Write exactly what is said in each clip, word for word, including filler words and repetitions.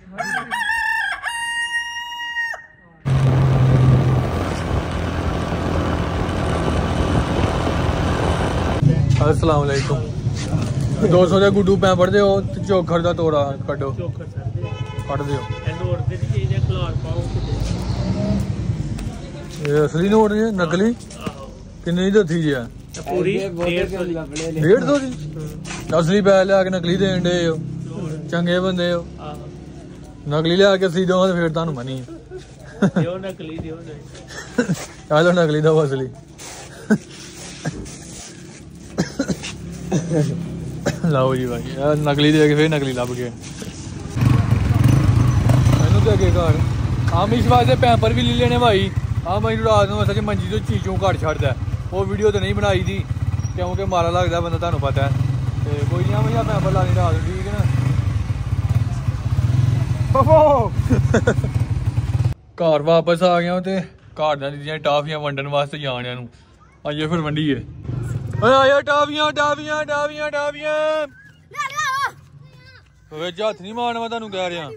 अस्सलाम वालेकुम। दो सौ के गुड्डू पै पढ़ते हो चोखर का तोड़ा कड्डो कट दो। असली नोट जी नकली किन्नी दसी जी है डेढ़ सौ की असली पै लिया के नकली देन डे हो चंगे बंदे हो नकली लिया के असली दो फिर तुहानू मनी चलो नकली दो असली लाओ जी भाई नकली दे के फिर नकली लभ गए मैनू तो अगे घर आमिश वास्ते पैंपर भी ले लेने भाई हाँ मैं रात में सच मंजी तो चीचों घट छड़ता है वो वीडियो तो नहीं बनाई थी क्योंकि मारा लगता बंदा तुहानू पता है तो कोई नहीं मैं पैंपर लानी रात ठीक है ना घर वापस आ गया तो घर दियां टाफियां वंडन वास्ते जाने आइए फिर वंडीए आया टाफियां टाफियां टाफियां टाफियां हथ नहीं मारना मैं तुहानू कह रहा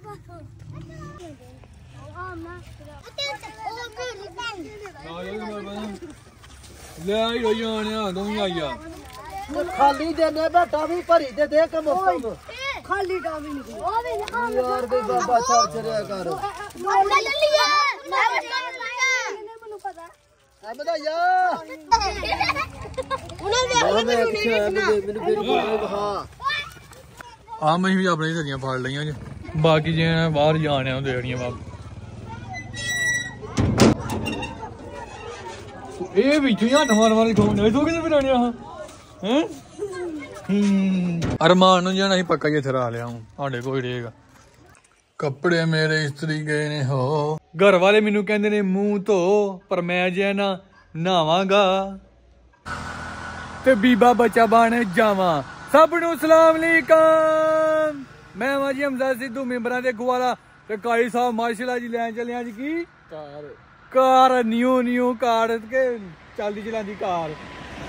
ले आई रही आने दो ही आई आ खाली देने बेटा भी भरी दे दे के मौसम खाली टावी नहीं यार कोई बाबा छाड़ चरिया कर ले लिया ਮੈਨੂੰ ਪਤਾ ਆ ਬਤਾਇਆ ਉਹਨਾਂ ਦੇ ਮੈਨੂੰ ਮੈਨੂੰ ਮੈਨੂੰ ਹਾਂ ਆ ਮੈਂ ਵੀ ਆਪਣੇ ਧਰੀਆਂ ਫੜ ਲਈਆਂ ਜੇ ਬਾਕੀ ਜੇ ਬਾਹਰ ਜਾਣੇ ਆ ਦੇਖਣੀਆਂ ਬਾਪ ਇਹ ਵਿੱਚੋਂ ਹੱਥ ਮਾਰ ਮਾਰ ਖੋਣੇ ਤੂੰ ਕਿੱਥੇ ਫਿਰਾਣਿਆ ਹਾਂ ਹੈ अरमान जाना ही पक्का ये थरा लिया हूँ साढ़े कोई रहेगा कपड़े मेरे इस्त्री गए ने हो घर वाले मैनू कहते ने मुंह धो पर मैं जे ना नहावांगा ते बीबा बच्चा बन जावा सब नू सलाम अलैकुम मैं वा जी हमजा सिद्धू मेंबरां दे गुआला ते कारी साहब माशाल्लाह जी लैन चले जी की car car new new car के चलदी चलांदी कार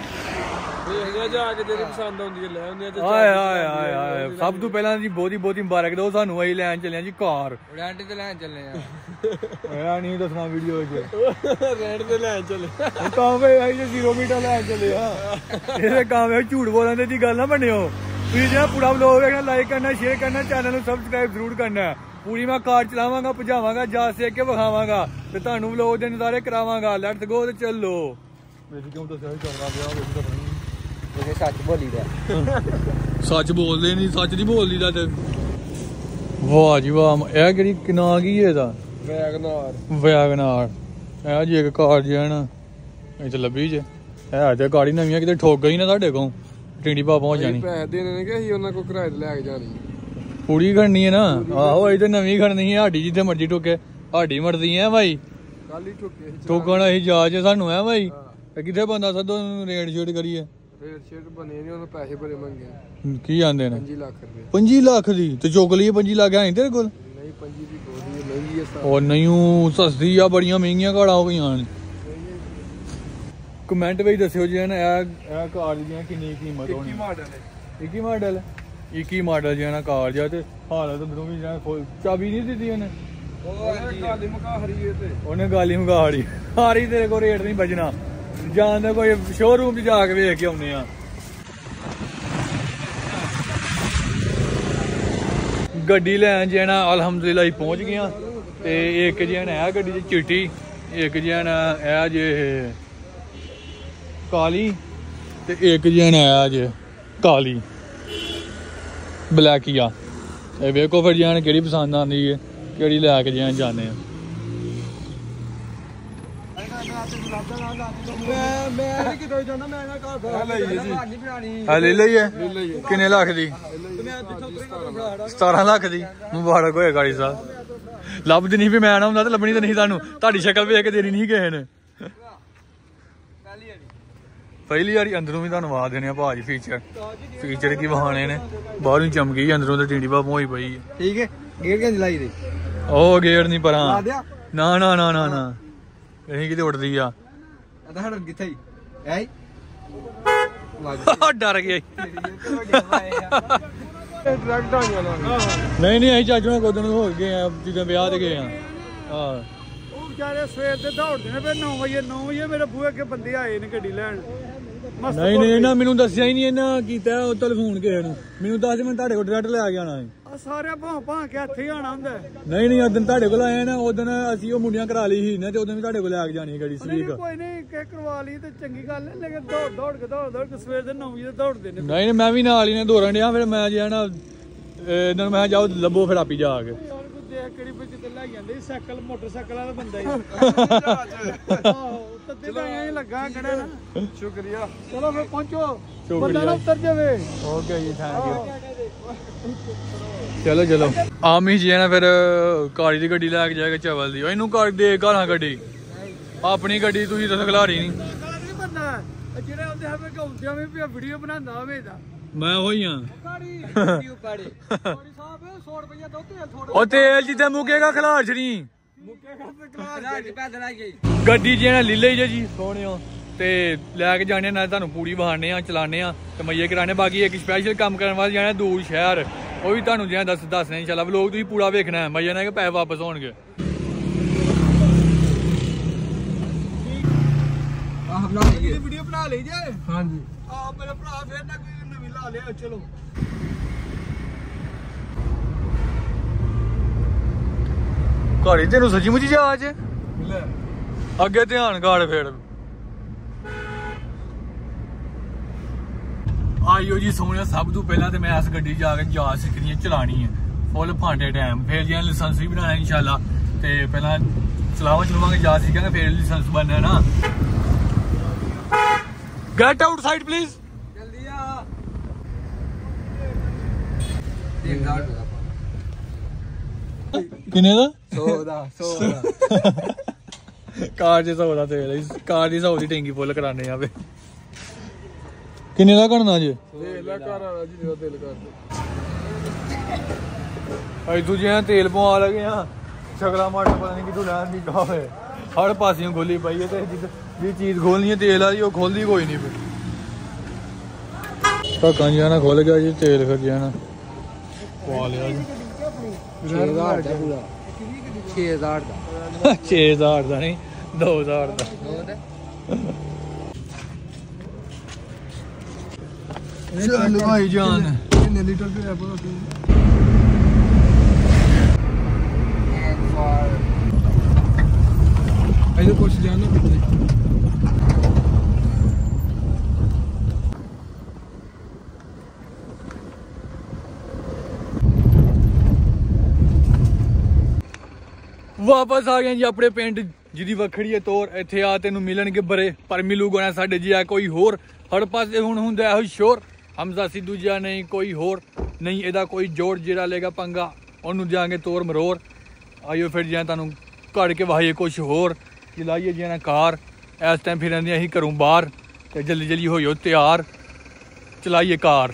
सब तो पहला जी बहुत ही बहुत ही मुबारक दो सानू अं लैन चले जी कार रेंट ते लैन चले नहीं दसना वीडियो रेंट ते लैन चले जीरो मीटर लैन चले काम झूठ बोलने की गल ना बनियो जो पूरा व्लॉग देखना लाइक करना शेयर करना चैनल को सबसक्राइब जरूर करना पूरी मैं कार चलावांगा भजावांगा जा सेक के विखावांगा ते तुहानू व्लॉग दे नज़ारे करावांगा लेट्स गो ते चलो क्यों दस्या चलना पिया सच बोली सच बोलते नहीं सच नहीं बोलती ते वाह जी वाह यह केड़ी किना की है वैगनार वैगनार ए जी एक कार जी है ना इत्थे लभी जे है ते गाड़ी नवी किते ठोक गई ना साडे को टिंडी पा पहुंच जानी पैसे देने ने कि असी उन्हां को किराए ते लेके जानी पूरी खड़नी है ना आहो असी ते नवी खड़नी है हाडी जिथे मर्जी ठोके हाडी मर्जी है भाई कल ही ठोके ठोकण असी जा जे सानू है भाई किथे बंदा सदो रेट शेट करिए रेट शेट बने नहीं उन्होंने पैसे बड़े मंगे की आंदे ने पाँच लाख रुपए पाँच लाख दी ते चुक लिए पाँच लाख है तेरे कोल नहीं पाँच दी थोड़ी महंगी है ओ नहीं सस्ती आ बड़ियां महंगियां काड़ा हो गईयां ने कमेंट विच दस्सियो जे ना ए कार दी कितनी कीमत होनी इक्की मॉडल है इक्की मॉडल इक्की मॉडल जे ना कार जा ते हालत अंदरों भी चाबी नहीं दी ने गाली मुका हरी ते ओने गाली मुका हरी हारी तेरे को रेट नहीं बजना जाने कोई शोरूम जाके वेख के आने गड्डी लैन जे ना अलहमदुलिल्लाह पहुंच गया ते एक जे ना है गड्डी चिट्टी एक जे ना है जे काली ते एक जे ना है जे काली ब्लैकिया ए वेखो फिर जान केड़ी पसंद आंदी है केड़ी लैके जे जाने ले ली है किन्ने लाख दी सतारह लाख दी मुबारक होए गाड़ी साहब लभदी नहीं भी मैं ना हुंदा ते लभनी ते नहीं सानू तुहाडी शक्ल वेख के देनी नहीं किसे ने पहली बारी अंदरों भी तुहानू आवाज देने भाजी फीचर फीचर की बहाने ने बाहरों चमकी अंदरों तो टिंडी भाप होई पई है ठीक है गेट के लाई दे ओ गेट नहीं पर ना ना ना ना ना कहीं किते उड़दी आ डर गया ਡਾਇਰੈਕਟ ਆ ਜਾਣਾ ਨਹੀਂ ਨਹੀਂ ਅਸੀਂ ਚਾਚੂ ਨਾਲ ਕੋਦਨ ਹੋ ਗਏ ਆ ਜਿੱਦਾਂ ਵਿਆਹ ਤੇ ਗਏ ਆ ਹਾਂ ਉਹ ਵਿਚਾਰੇ ਸਵੇਰ ਦੇ ਦੌੜਦੇ ਨੇ ਫਿਰ ਨੌ ਵਜੇ ਨੌ ਵਜੇ ਮੇਰੇ ਬੂਹੇ ਅੱਗੇ ਬੰਦੇ ਆਏ ਨੇ ਗੱਡੀ ਲੈਣ ਨਹੀਂ ਨਹੀਂ ਇਹਨਾਂ ਮੈਨੂੰ ਦੱਸਿਆ ਹੀ ਨਹੀਂ ਇਹਨਾਂ ਕੀਤਾ ਉਹ ਟੈਲੀਫੋਨ ਕਿਸੇ ਨੂੰ ਮੈਨੂੰ ਦੱਸ ਮੈਂ ਤੁਹਾਡੇ ਕੋਲ ਡਾਇਰੈਕਟ ਲੈ ਕੇ ਆਣਾ ਆ ਸਾਰੇ ਭਾਂ ਭਾਂ ਕੇ ਇੱਥੇ ਹੀ ਆਣਾ ਹੁੰਦਾ ਨਹੀਂ ਨਹੀਂ ਉਦੋਂ ਤੁਹਾਡੇ ਕੋਲ ਆਏ ਨਾ ਉਦੋਂ ਅਸੀਂ ਉਹ ਮੁੰਡਿਆਂ ਕਰਾ ਲਈ ਸੀ ਨਾ ਤੇ ਉਦੋਂ ਵੀ ਤੁਹਾਡੇ ਕੋਲ ਲੈ ਕੇ ਜਾਣੀ ਗੱਡੀ ਸਲੀਕ ਕੋਈ ਨਹੀਂ ਕਿ ਕਰਵਾ ਲਈ ਤੇ ਚੰਗੀ ਗੱਲ ਹੈ ਲੇਕਿਨ ਦੌੜ ਦੌੜ ਕੇ ਦੌੜ ਦੌੜ ਕੇ ਸਵੇਰ ਦੇ ਨੌ ਵਜੇ ਦੌੜਦੇ ਨੇ ਨਹੀਂ ਨਹੀਂ ਮੈਂ ਵੀ ਨਾਲ ਹੀ ਨੇ ਦੌੜਨ ਡਿਆ ਫਿਰ ਮੈਂ ਜਿਹੜਾ ਨਾ ਇਹਨਾਂ ਨੂੰ ਮੈਂ ਜਾਓ ਲੱਭੋ ਫਿਰ ਆਪੀ ਜਾ ਕੇ ਦੇਖ ਕਿਹੜੀ ਵਿੱਚ ਤੇ ਲੈ ਜਾਂਦੇ ਸਾਈਕਲ ਮੋਟਰਸਾਈਕਲ ਵਾਲਾ ਬੰਦਾ ਹੀ ਆਹੋ ਤੱਤੇ ਤਾਂ ਐਂ ਲੱਗਾ ਖੜਾ ਨਾ ਸ਼ੁਕਰੀਆ ਚਲੋ ਫਿਰ ਪਹੁੰਚੋ ਬੰਦਾ ਨਾ ਉਤਰ ਜਾਵੇ ਓਕੇ ਜੀ ਥੈਂਕ ਯੂ ਚਲੋ ਚਲੋ ਆਮੀ ਜੀ ਨਾ ਫਿਰ ਕਾਲੀ ਦੀ ਗੱਡੀ ਲੈ ਕੇ ਜਾਏਗਾ ਚਵਲ ਦੀ ਇਹਨੂੰ ਕਰ ਦੇ ਗਾਲਾਂ ਗੱਡੀ ਆਪਣੀ ਗੱਡੀ ਤੁਸੀਂ ਤਾਂ ਖਿਲਾਰੀ ਨਹੀਂ ਬੰਦਾ ਜਿਹੜੇ ਉਹਦੇ ਹਵੇ ਗਾਉਂਦਿਆਂ ਵੀ ਵੀਡੀਓ ਬਣਾਉਂਦਾ ਹੋਵੇ ਤਾਂ ਮੈਂ ਉਹੀ ਆ ਗਾੜੀ ਵੀਡੀਓ ਪਾੜੇ ਗਾੜੀ ਸਾਹਿਬ ਸੌ ਰੁਪਏ ਦੋ ਤੇਲ ਥੋੜਾ ਉਹ ਤੇਲ ਜਿੱਦਾਂ ਮੁੱਕੇਗਾ ਖਿਲਾਰ ਛੜੀ ਮੁੱਕੇਗਾ ਤੇ ਖਿਲਾਰ ਕੇ ਪੈਦਲ ਆ ਗਈ ਗੱਡੀ ਜਿਹੜਾ ਲੀਲੇ ਜੇ ਜੀ ਸੋਹਣਿਓ ਤੇ ਲੈ ਕੇ ਜਾਣੇ ਨਾਲ ਤੁਹਾਨੂੰ ਪੂਰੀ ਬਹਾਨੇ ਆ ਚਲਾਣੇ ਆ ਤੇ ਮਈਏ ਕਰਾਣੇ ਬਾਕੀ ਇੱਕ ਸਪੈਸ਼ਲ ਕੰਮ ਕਰਨ ਵਾਸਤੇ ਜਾਣਾ ਦੂਰ ਸ਼ਹਿਰ ਉਹ ਵੀ ਤੁਹਾਨੂੰ ਜਿਹੜਾ ਦੱਸ ਦੱਸਣਾ ਇਨਸ਼ਾਅੱਲਾ ਵਲੋਗ ਤੁਸੀਂ ਪੂਰਾ ਵੇਖਣਾ ਹੈ ਮਈਏ ਨਾਲ ਕਿ ਪੈਸੇ ਵਾਪਸ ਹੋਣਗੇ ਆਹ ਬਣਾ ਲਈ ਵੀਡੀਓ ਬਣਾ ਲਈ ਜੇ ਹਾਂਜੀ ਆ ਮੇਰੇ ਭਰਾ ਫੇਰ ਨਾ ਕੋਈ ਨਵੀਂ ਲਾ ਲਿਆ ਚਲੋ ਘੜੀ ਤੈਨੂੰ ਸੱਚੀ ਮੁੱਚੀ ਜਾ ਅੱਜ ਲੈ ਅੱਗੇ ਧਿਆਨ ਗਾੜ ਫੇਰ ਆਇਓ ਜੀ ਸੋਹਣਿਆ ਸਭ ਤੋਂ ਪਹਿਲਾਂ ਤੇ ਮੈਂ ਇਸ ਗੱਡੀ ਜਾ ਕੇ ਜਾ ਸਿੱਖਣੀ ਹੈ ਚਲਾਣੀ ਹੈ ਫੁੱਲ ਭਾਂਡੇ ਟਾਈਮ ਫੇਰ ਜੀ ਲਾਇਸੈਂਸ ਵੀ ਬਣਾਉਣਾ ਇਨਸ਼ਾਅੱਲਾ ਤੇ ਪਹਿਲਾਂ ਚਲਾਵਾਂ ਚਲਾਵਾਂਗੇ ਜਾ ਸਿੱਖਾਂਗੇ ਫੇਰ ਲਾਇਸੈਂਸ ਬਣਨਾ ਨਾ ਗੈਟ ਆਊਟ ਸਾਈਡ ਪਲੀਜ਼ ਜਲਦੀ ਆ ਇਹ ਗਾਰਡ ਕਿੰਨੇ ਦਾ ਸੌ ਦਾ ਸੌ ਦਾ ਕਾਰ ਦੇ ਸੌ ਦਾ ਤੇਲ ਕਾਰ ਦੀ ਸੌ ਦੀ ਟੈਂਕੀ ਫੁੱਲ ਕਰਾਣੇ ਆਵੇ ਕਿੰਨੇ ਦਾ ਕਰਨਾ ਜੀ ਵੇਖ ਲੈ ਘਰ ਵਾਲਾ ਜੀ ਜੋ ਦਿਲ ਕਰਦਾ ਅਈ ਦੂਜਿਆਂ ਤੇਲ ਪਵਾ ਲਗੇ ਆ ਛਗਲਾ ਮਾਟਰ ਪਤਾ ਨਹੀਂ ਕਿਥੋਂ ਲੈਣ ਦੀ ਕਾਵੇ ਹਰ ਪਾਸਿਓਂ ਖੋਲੀ ਪਈ ਹੈ ਤੇ ਜੀ ਚੀਜ਼ ਖੋਲਣੀ ਹੈ ਤੇਲ ਵਾਲੀ ਉਹ ਖੋਲਦੀ ਕੋਈ ਨਹੀਂ ਫਿਰ ਧੱਕਾਂ ਜਿਹਾ ਨਾ ਖੁੱਲ ਗਿਆ ਜੀ ਤੇਲ ਫਿਰ ਜਿਹਾ ਪਵਾ ਲਿਆ ਜੀ ਛੇ ਹਜ਼ਾਰ ਦਾ ਪੂਰਾ ਛੇ ਹਜ਼ਾਰ ਦਾ ਛੇ ਹਜ਼ਾਰ ਦਾ ਨਹੀਂ ਦੋ ਹਜ਼ਾਰ ਦਾ ਚੱਲ ਭਾਈ ਜਾਨ ਕਿੰਨੇ ਲੀਟਰ ਪਿਆ ਪਤਾ ਇਹਦੇ ਕੁਛ ਜਾਣਾ ਪਿੱਛੇ ਵਾਪਸ ਆ ਗਏ ਜੀ ਆਪਣੇ ਪਿੰਡ ਜਿਹਦੀ ਵੱਖਰੀ ਹੈ ਤੋਰ ਇੱਥੇ ਆ ਤੈਨੂੰ ਮਿਲਣਗੇ ਬਰੇ ਪਰ ਮਿਲੂਗਾ ਨਾ ਸਾਡੇ ਜੀ ਆ ਕੋਈ ਹੋਰ ਹਰ ਪਾਸੇ ਹੁਣ ਹੁੰਦਾ ਇਹੋ ਸ਼ੋਰ ਹਮਜ਼ਾ ਸਿੱਧੂ ਜਿਹਾ ਨਹੀਂ ਕੋਈ ਹੋਰ ਨਹੀਂ ਇਹਦਾ ਕੋਈ ਜੋੜ ਜਿਹੜਾ ਲੇਗਾ ਪੰਗਾ ਉਹਨੂੰ ਜਾਾਂਗੇ ਤੋਰ ਮਰੋਰ ਆਇਓ ਫਿਰ ਜਾਂ ਤੁਹਾਨੂੰ ਘੜ ਕੇ ਵਾਹੀਏ ਕੁਛ ਹੋਰ ਚਲਾਈਏ ਜੀ ਨਾ ਕਾਰ ਇਸ ਟਾਈਮ ਫਿਰ ਆਂਦੀਆਂ ਅਸੀਂ ਘਰੋਂ ਬਾਹਰ ਤੇ ਜਲਦੀ ਜਲਦੀ ਹੋਇਓ ਤਿਆਰ ਚਲਾਈਏ ਕਾਰ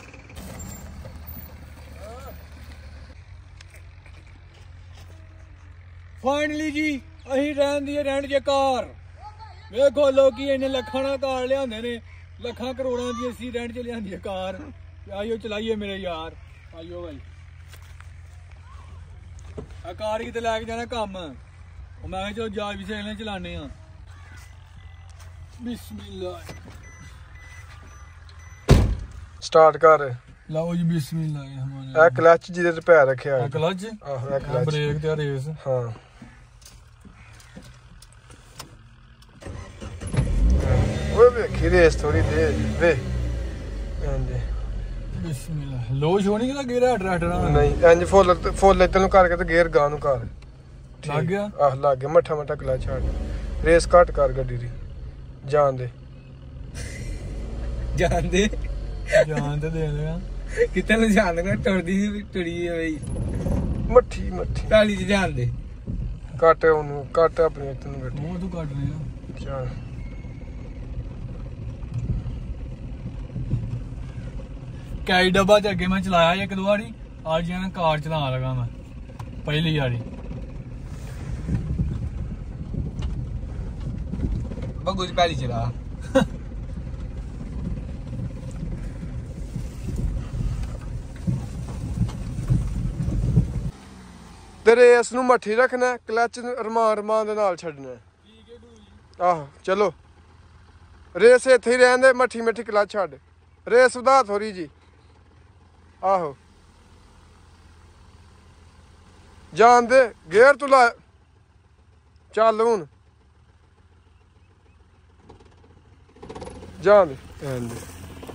ਫਾਈਨਲੀ ਜੀ ਅਸੀਂ ਰਹਿਣ ਦੀ ਰੈਂਟ ਜੇ ਕਾਰ ਵੇਖੋ ਲੋਕੀ ਇਹਨੇ ਲੱਖਾਂ ਨਾਲ ਕਾਰ ਲਿਆਉਂਦੇ ਨੇ ਲੱਖਾਂ ਕਰੋੜਾਂ ਦੀ ਅਸੀਂ ਰੈਂਟ ਚ ਲਿਆਂਦੀ ਕਾਰ ਆਇਓ ਚਲਾਈਏ ਮੇਰੇ ਯਾਰ ਆਇਓ ਭਾਈ ਆ ਕਾਰ ਕਿਤੇ ਲੈ ਕੇ ਜਾਣਾ ਕੰਮ ਉਹ ਮੈਂ ਕਿਹਾ ਚਲੋ ਜਾ ਵੀ ਸੇਲੇ ਚਲਾਣੇ ਆ ਬਿਸਮਿਲ੍ਲਾ ਸਟਾਰਟ ਕਰ ਲਓ ਜੀ ਬਿਸਮਿਲ੍ਲਾ ਇਹ ਕਲਚ ਜਿਹਦੇ ਤੇ ਪੈਰ ਰੱਖਿਆ ਹੈ ਕਲਚ ਆਹੋ ਇਹ ਕਲਚ ਬ੍ਰੇਕ ਤੇ ਰੇਸ ਹਾਂ ਉਹ ਵੇਖੀ ਰੇਸ ਥੋੜੀ ਦੇ ਵੇ ਹਾਂਜੀ ਬਿਸਮਿਲ੍ਲਾ ਲੋ ਸ਼ੋਣੀ ਕਿਹਦਾ ਗੇਰਾ ਟਰੈਕਟਰ ਨਹੀਂ ਇੰਜ ਫੁੱਲ ਫੁੱਲ ਇੱਧਰ ਨੂੰ ਕਰਕੇ ਤੇ ਗੇਅਰ ਗਾਂ ਨੂੰ ਕਰ ਲੱਗ ਗਿਆ ਆਹ ਲੱਗ ਗਿਆ ਮੱਠਾ ਮੱਠਾ ਕਲਚ ਛੱਡ ਰੇਸ ਘੱਟ ਕਰ ਗੱਡੀ ਦੀ ਜਾਣ ਦੇ ਜਾਣ ਦੇ ਜਾਨ ਤੇ ਦੇ ਦੇਗਾ ਕਿਤੇ ਨੂੰ ਜਾਣ ਦੇ ਟੁਰਦੀ ਸੀ ਟੁਰੀ ਹੈ ਬਈ ਮੱਠੀ ਮੱਠੀ ਟਾਲੀ ਚ ਜਾਣ ਦੇ ਕੱਟ ਉਹਨੂੰ ਕੱਟ ਆਪਣੀ ਇੱਥੇ ਨੂੰ ਗੱਡੀ ਮੂੰਹ ਤੂੰ ਕੱਟ ਰਿਹਾ ਚੱਲ ਕਈ ਡੱਬਾ ਤੇ ਅੱਗੇ ਮੈਂ ਚਲਾਇਆ ਇੱਕ ਦੋ ਵਾਰੀ ਅੱਜ ਮੈਂ ਕਾਰ ਚਲਾਉਣ ਲੱਗਾ ਮੈਂ ਪਹਿਲੀ ਵਾਰੀ ਬੱਗੂ ਦੀ ਪਹਿਲੀ ਚਲਾ ਤੇ ਰੇਸ ਨੂੰ ਮੱਠੀ ਰੱਖਣਾ, ਕਲਚ ਰਮਾਨ ਰਮਾਨ ਦੇ ਨਾਲ ਛੱਡਣਾ। ਆਹੋ ਚਲੋ ਰੇਸ ਇੱਥੇ ਹੀ ਰਹਿਣ ਦੇ, ਮੱਠੀ ਮੱਠੀ ਕਲਚ ਛੱਡ, ਰੇਸ ਵਧਾ ਥੋੜੀ ਜੀ। ਆਹੋ ਜਾਣ ਦੇ, ਗੇਅਰ ਤੂੰ ਲਾ, ਚੱਲ ਹੁਣ ਜਾਣ ਦੇ ਰਹਿਣ ਦੇ।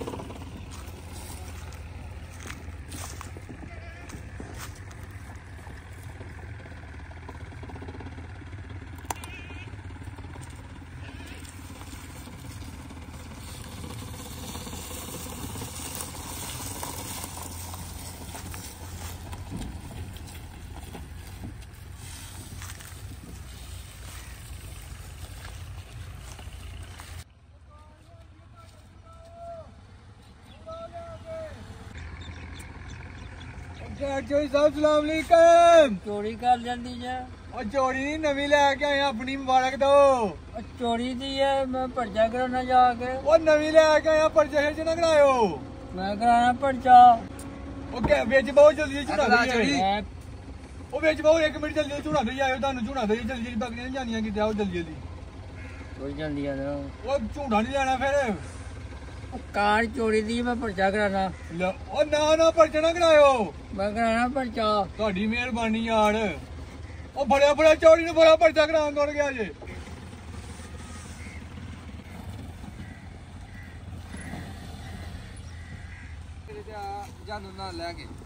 ਜੋਈ ਸਾਹਿਬ ਸਲਾਮ ਅਲੈਕਮ। ਚੋਰੀ ਕਰ ਜਾਂਦੀ ਜੇ। ਉਹ ਚੋਰੀ ਨਹੀਂ, ਨਵੀਂ ਲੈ ਕੇ ਆਏ, ਆਪਣੀ ਮੁਬਾਰਕ ਦੋ। ਉਹ ਚੋਰੀ ਦੀ ਹੈ, ਮੈਂ ਪਰਚਾ ਕਰਾਉਣਾ ਜਾ ਕੇ। ਉਹ ਨਵੀਂ ਲੈ ਕੇ ਆਇਆ, ਪਰਚਾ ਚ ਨਾ ਕਰਾਇਓ। ਮੈਂ ਕਰਾਣਾ ਪਰਚਾ। ਉਹ ਵਿੱਚ ਬਹੁਤ ਜਲਦੀ ਝੂਣਾ ਦੇ, ਉਹ ਵਿੱਚ ਬਹੁਤ ਇੱਕ ਮਿੰਟ ਜਲਦੀ ਝੂਣਾ ਦੇ ਆਇਓ, ਤੁਹਾਨੂੰ ਝੂਣਾ ਦੇ ਜਲਦੀ ਜਲਦੀ ਬਾਕੀ ਨਹੀਂ ਜਾਣੀਆਂ ਕਿਤੇ, ਆਓ ਜਲਦੀ ਜਲਦੀ। ਕੋਈ ਜਲਦੀ ਆ ਨਾ, ਉਹ ਝੂਣਾ ਨਹੀਂ ਲੈਣਾ ਫਿਰ। ਕਾਰ ਚੋਰੀ ਦੀ ਮੈਂ ਪਰਚਾ ਕਰਾਣਾ। ਉਹ ਨਾ ਨਾ ਪਰਚਾ ਨਾ ਕਰਾਇਓ, ਮੈਂ ਕਰਾਣਾ ਪਰਚਾ। ਤੁਹਾਡੀ ਮਿਹਰਬਾਨੀ ਯਾਰ। ਉਹ ਬੜਾ ਬੜਾ ਚੋਰੀ ਨੂੰ ਬੜਾ ਪਰਚਾ ਕਰਾਉਣ ਦੌੜ ਗਿਆ ਜੇ। ਜਾਨੂੰ ਨਾ ਲੈ ਕੇ